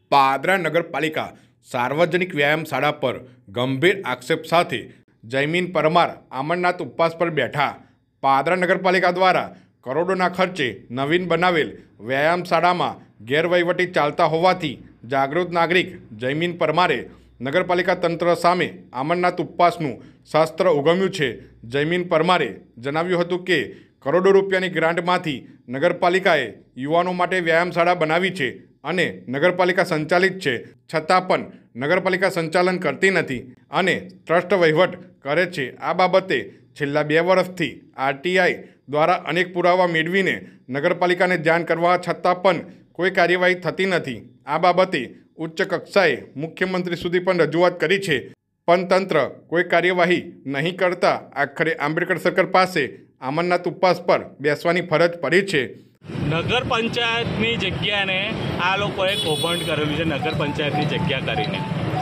પાદરા નગરપાલિકા સાર્વજનિક વ્યાયામ શાળા પર ગંભીર આક્ષેપ સાથે જયમીન પરમાર અમરનાથ ઉપવાસ પર બેઠા। પાદરા નગરપાલિકા દ્વારા કરોડોના ખર્ચે નવીન બનાવેલ વ્યાયામ શાળામાં ગેરવહીવટી ચાલતા હોવાથી જાગૃત નાગરિક જયમીન પરમારે નગરપાલિકા તંત્ર સામે અમરનાથ ઉપવાસનું શાસ્ત્ર ઉગમ્યું છે। જયમીન પરમારે જણાવ્યું હતું કે કરોડો રૂપિયાની ગ્રાન્ટમાંથી નગરપાલિકાએ યુવાનો માટે વ્યાયામ શાળા બનાવી છે અને નગરપાલિકા સંચાલિત છે, છતાં પણ નગરપાલિકા સંચાલન કરતી નથી અને ટ્રસ્ટ વહીવટ કરે છે। આ બાબતે છેલ્લા 2 વર્ષથી આરટીઆઈ દ્વારા અનેક પુરાવા મેળવીને નગરપાલિકાને જાણ કરવા છતાં પણ કોઈ કાર્યવાહી થતી નથી। આ બાબતે ઉચ્ચ કક્ષાએ મુખ્યમંત્રી સુધી પણ રજૂઆત કરી છે, પણ તંત્ર કોઈ કાર્યવાહી નહીં કરતા આખરે આંબેડકર સર્કલ પાસે અમરનાથ ઉપવાસ પર બેસવાની ફરજ પડી છે। નગર પંચાયતની જગ્યાને આ લોકોએ કૌભાંડ કરેલું છે। નગર પંચાયતની જગ્યા કરીને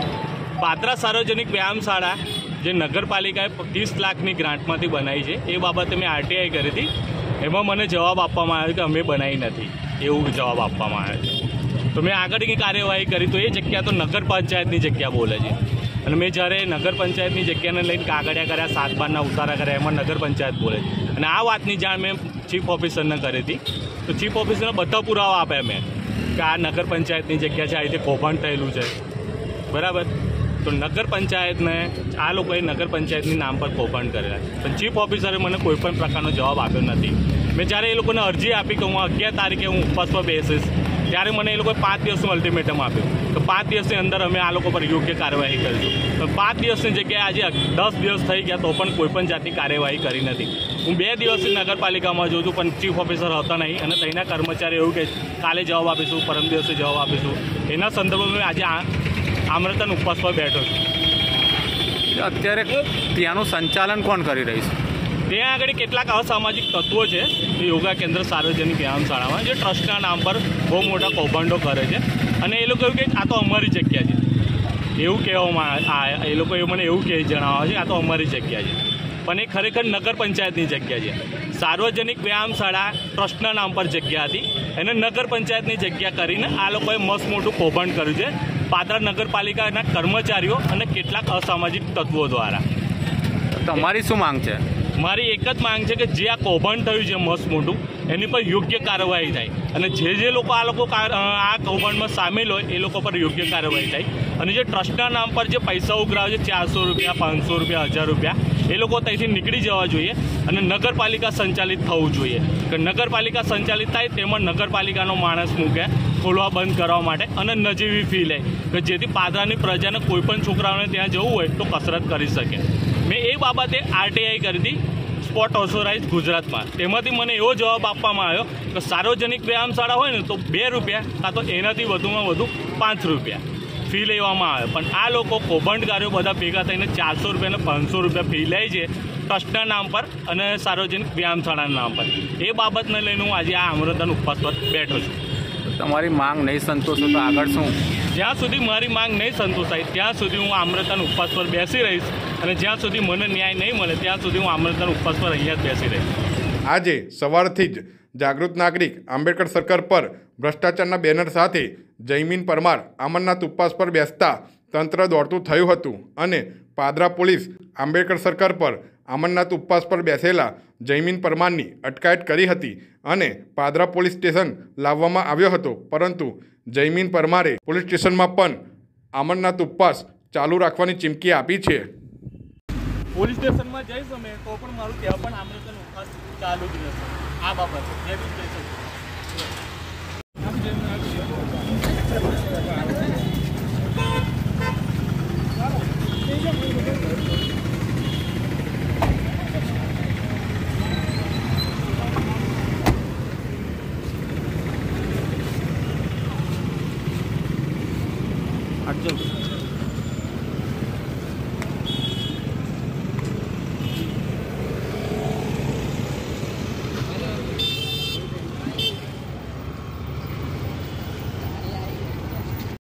પાદરા સાર્વજનિક વ્યાયામ શાળા જે નગરપાલિકાએ 30 લાખની ગ્રાન્ટમાંથી બનાવી છે, એ બાબતે મેં આરટીઆઈ કરી હતી। એમાં મને જવાબ આપવામાં આવ્યો કે અમે બનાવી નથી, એવું જવાબ આપવામાં આવ્યો છે। તો મેં આગળની કાર્યવાહી કરી તો એ જગ્યા તો નગર પંચાયતની જગ્યા બોલે છે અને મેં જ્યારે નગર પંચાયતની જગ્યાને લઈને કાગળિયા કર્યા, 7 બારના ઉતારા કર્યા, એમાં નગર પંચાયત બોલે છે અને આ વાતની જાણ મેં ચીફ ઓફિસરને કરી હતી। તો ચીફ ઓફિસરને બધા પુરાવા આપ્યા મેં કે આ નગર પંચાયતની જગ્યા છે, આ રીતે કૌભાંડ થયેલું છે, બરાબર। તો નગર પંચાયતને આ લોકોએ નગર પંચાયતની નામ પર કૌભાંડ કરેલા છે, પણ ચીફ ઓફિસરે મને કોઈ પણ પ્રકારનો જવાબ આપ્યો નથી। મેં જ્યારે એ લોકોને અરજી આપી કે હું 11 તારીખે હું ઉપવાસ પર બેસીશ, ત્યારે મને એ લોકોએ 5 દિવસનું અલ્ટિમેટમ આપ્યું તો 5 દિવસની અંદર અમે આ લોકો પર યોગ્ય કાર્યવાહી કરીશું। તો 5 દિવસની જગ્યાએ આજે 10 દિવસ થઈ ગયા તો પણ કોઈ પણ જાતની કાર્યવાહી કરી નથી। હું 2 દિવસથી નગરપાલિકામાં જોઉં છું, પણ ચીફ ઓફિસર હતા નહીં અને તેના કર્મચારી એવું કે કાલે જવાબ આપીશું, પરમ દિવસે જવાબ આપીશું। એના સંદર્ભમાં મેં આજે આમરતન ઉપવાસ પર બેઠો છું। અત્યારે ત્યાંનું સંચાલન કોણ કરી રહ્યું છે? ત્યાં આગળ કેટલાક અસામાજિક તત્વો છે યોગા કેન્દ્ર સાર્વજનિક વ્યાયામ શાળામાં, જે ટ્રસ્ટના નામ પર બહુ મોટા કૌભાંડો કરે છે અને એ લોકો એવું કે આ તો અમારી જગ્યા છે, એવું કહેવામાં એ લોકોએ મને એવું જણાવે છે આ તો અમારી જગ્યા છે, પણ એ ખરેખર નગર પંચાયતની જગ્યા છે। સાર્વજનિક વ્યાયામ શાળા ટ્રસ્ટના નામ પર જગ્યા હતી, એને નગર પંચાયતની જગ્યા કરીને આ લોકોએ મસ્ત મોટું કૌભાંડ કર્યું છે પાદરા નગરપાલિકાના કર્મચારીઓ અને કેટલાક અસામાજિક તત્વો દ્વારા। તમારી શું માંગ છે? મારી એક જ માંગ છે કે જે આ કૌભાંડ થયું છે મસ્ત મોટું, એની પર યોગ્ય કાર્યવાહી થાય અને જે લોકો આ કૌભાંડમાં સામેલ હોય એ લોકો પર યોગ્ય કાર્યવાહી થાય અને જે ટ્રસ્ટના નામ પર જે પૈસા ઉઘરાવે છે 400 રૂપિયા, 500 રૂપિયા, 1000 રૂપિયા, એ લોકો ત્યાંથી નીકળી જવા જોઈએ અને નગરપાલિકા સંચાલિત થવું જોઈએ કે નગરપાલિકા સંચાલિત થાય તેમાં નગરપાલિકાનો માણસ મૂકે ખોલવા બંધ કરવા માટે અને નજીવી ફી લે કે જેથી પાદરાની પ્રજાને કોઈ પણ છોકરાઓને ત્યાં જવું હોય તો કસરત કરી શકે। મેં એ બાબતે આરટીઆઈ કરી હતી સ્પોટ ઓથોરાઇઝ ગુજરાતમાં, તેમાંથી મને એવો જવાબ આપવામાં આવ્યો કે સાર્વજનિક વ્યાયામ શાળા હોય ને તો 2 રૂપિયા કાં તો એનાથી વધુમાં વધુ 5 રૂપિયા ફી લેવામાં આવે, પણ આ લોકો કૌભાંડકારીઓ બધા ભેગા થઈને 400 રૂપિયા અને 500 રૂપિયા ફી લે છે ટ્રસ્ટના નામ પર અને સાર્વજનિક વ્યાયામ શાળાના નામ પર। એ બાબતને લઈને હું આજે આ અમરતન ઉપવાસ પર બેઠો છું। તમારી માંગ નહીં સંતોષો તો આગળ શું? જ્યાં સુધી મારી માંગ નહીં સંતોષાય ત્યાં સુધી હું આમરતન ઉપવાસ પર બેસી રહીશ અને જ્યાં સુધી મને ન્યાય નહીં મળે ત્યાં સુધી હું આમરતન ઉપવાસ પર અહીંયા જ બેસી રહીશ। આજે સવારથી જ જાગૃત નાગરિક આંબેડકર સર્કલ પર ભ્રષ્ટાચારના બેનર સાથે જયમીન પરમાર અમરનાથ ઉપવાસ પર બેસતા તંત્ર દોડતું થયું હતું અને પાદરા પોલીસ આંબેડકર સર્કલ પર અમરનાથ ઉપવાસ પર બેસેલા જયમીન પરમારની અટકાયત કરી હતી અને પાદરા પોલીસ સ્ટેશન લાવવામાં આવ્યો હતો, પરંતુ જયમીન પરમારે પોલીસ સ્ટેશનમાં પણ અમરનાથ ઉપવાસ ચાલુ રાખવાની ચીમકી આપી છે। પોલીસ સ્ટેશનમાં જઈશ અમે તો પણ મારું ત્યાં પણ આમરતન ઉપવાસ ચાલુ જ રહેશે। આ બાબતે